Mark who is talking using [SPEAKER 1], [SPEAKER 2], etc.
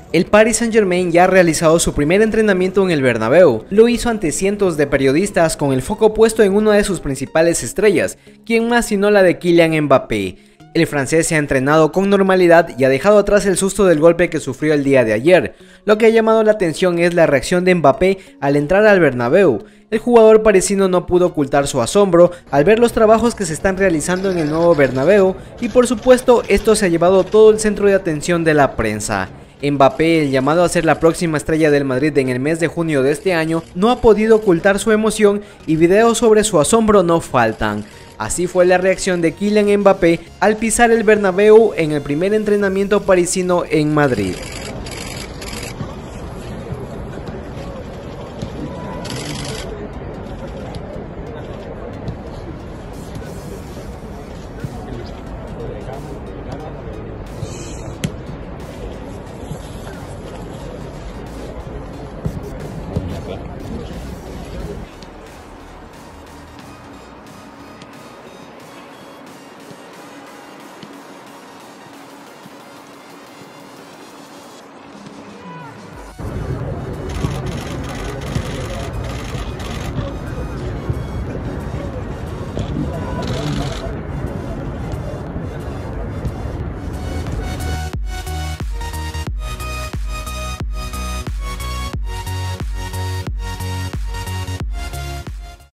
[SPEAKER 1] El Paris Saint-Germain ya ha realizado su primer entrenamiento en el Bernabéu. Lo hizo ante cientos de periodistas con el foco puesto en una de sus principales estrellas, quien más sino la de Kylian Mbappé. El francés se ha entrenado con normalidad y ha dejado atrás el susto del golpe que sufrió el día de ayer. Lo que ha llamado la atención es la reacción de Mbappé al entrar al Bernabéu. El jugador parisino no pudo ocultar su asombro al ver los trabajos que se están realizando en el nuevo Bernabéu y por supuesto esto se ha llevado todo el centro de atención de la prensa. Mbappé, el llamado a ser la próxima estrella del Madrid en el mes de junio de este año, no ha podido ocultar su emoción y videos sobre su asombro no faltan. Así fue la reacción de Kylian Mbappé al pisar el Bernabéu en el primer entrenamiento parisino en Madrid.